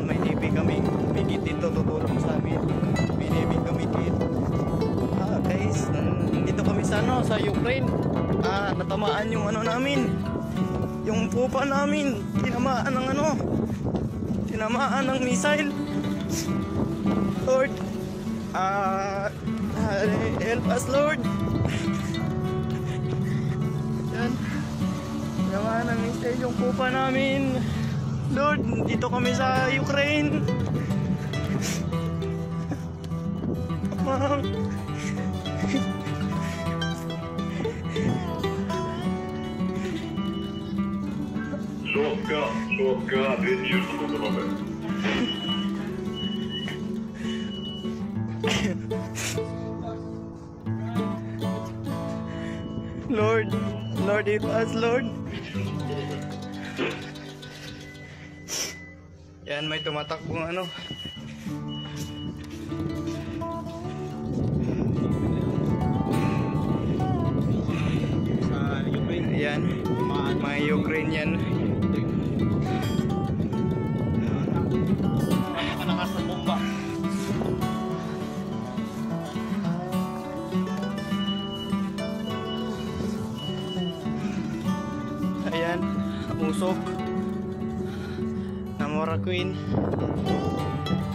Ayan, may Navy kami. May kit dito, tutulong sa amin. May Navy kami kit. Guys, dito kami sa ano, sa Ukraine. Natamaan yung ano namin. Yung pupa namin. Tinamaan ng ano. Tinamaan ng missile. Lord, help us, Lord. Yan. Tinamaan ng missile yung pupa namin. Lord, dito kami sa Ukraine. Жестко, ответишь, что тут надо. Lord, help us, Lord. Yan, may tumatakbong ano. Sa Ukraine. Yan, mga Ukrainian. Nakalakas ng bomba. Ayan, usok. Namura Queen.